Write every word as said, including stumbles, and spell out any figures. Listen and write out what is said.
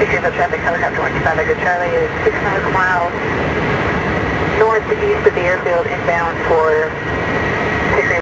Increase of traffic, helicopter one two five Echo Charlie is six nautical miles north to east of the airfield inbound for